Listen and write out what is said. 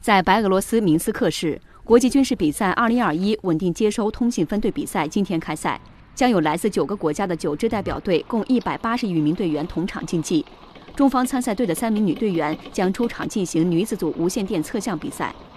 在白俄罗斯明斯克市，国际军事比赛2021稳定接收通信分队比赛今天开赛，将有来自9个国家的9支代表队，共180余名队员同场竞技。中方参赛队的3名女队员将出场进行女子组无线电测向比赛。